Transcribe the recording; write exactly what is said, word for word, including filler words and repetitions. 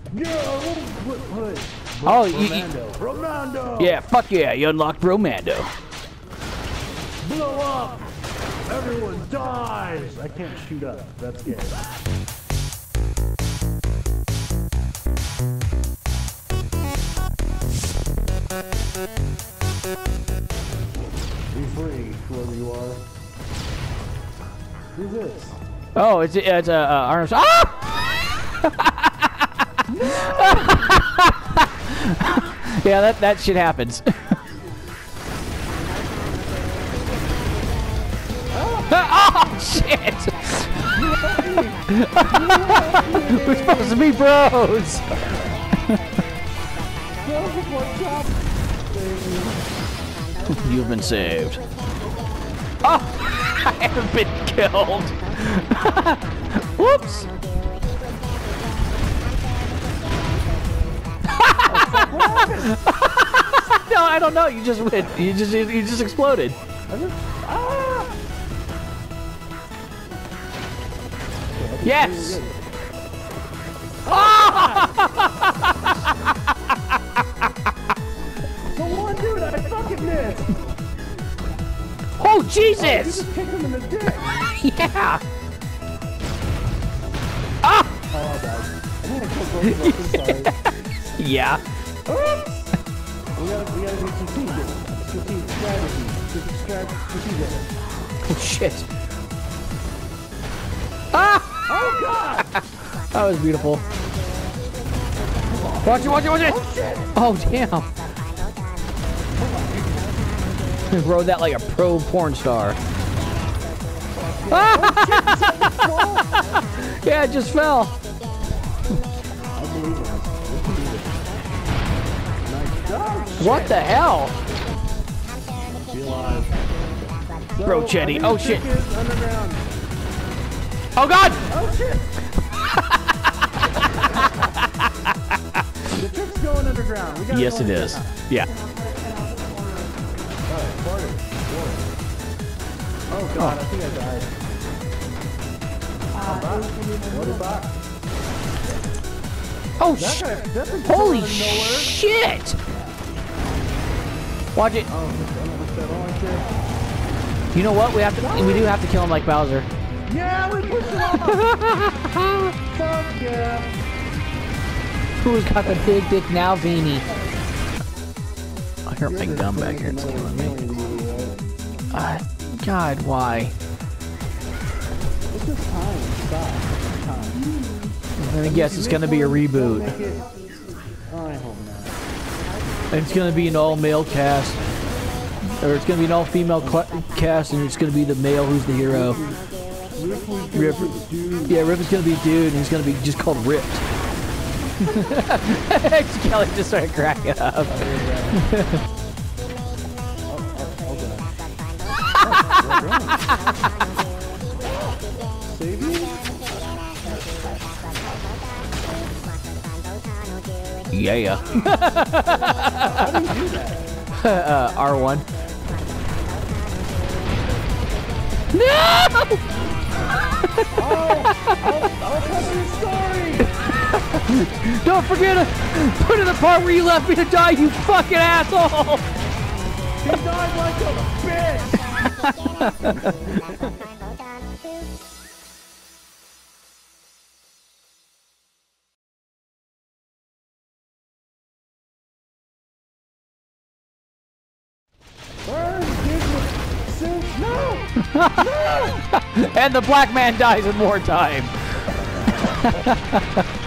Yeah, what, what, Oh, you, Bromando. Bromando. yeah, fuck yeah, you unlocked Bromando. Blow up. Everyone dies. I can't shoot up. That's gay. Be free, whoever you are. Who's this? Oh, it's it's uh, uh Arnold. Ah! Yeah, that that shit happens. Oh shit! We're supposed to be bros. You've been saved. Oh, I haven't been killed. Whoops. No, I don't know. You just went. You just you just exploded. Ah! Yes. The one dude I fucking missed. Oh Oh, you Jesus! just kicked him in the dick. Yeah. Ah! Oh, I died. I think I killed both of us. I'm sorry. Yeah. Oops. We gotta, we gotta be strategic. Strategic strategy. Strategic strategic. Oh shit. Ah! Oh god! That was beautiful. Watch it, watch it, watch it! Oh shit! Oh damn. Rode that like a pro porn star. Ah! Yeah, it just fell. I believe it. We can do this. Nice. Oh, What the hell? Be alive. So, Bro, Chetty. I think Oh, the shit. trick is underground. Oh god! Oh shit! The trick's going underground. We gotta Yes, go it is. Yeah. Alright, party. Oh god, I think I died. I'm back. What about? Oh That's sh! a, that's a Holy out of nowhere. shit! Watch it. Oh, I don't like that. You know what? We have to. We do have to kill him like Bowser. Yeah, we pushed it off! Fuck yeah! Who's got the big dick now, Beanie? I hear my gum back here. It's killing me. Uh, God, why? It's just time. Stop. Time. I guess it's gonna be a reboot. Make it- Oh, I hope not. It's gonna be an all-male cast, or it's gonna be an all-female cast, and it's gonna be the male who's the hero. Rip. Yeah, Rip is gonna be a dude, and he's gonna be just called Ripped. Kelly just started cracking up. Save you? Yeah. How do you do that? uh, R one. No! Oh! I'll, I'll cover your story! Don't forget to put in the part where you left me to die, you fucking asshole! He died like a bitch! Burn, Gizmo! Suit, no! And the black man dies in wartime.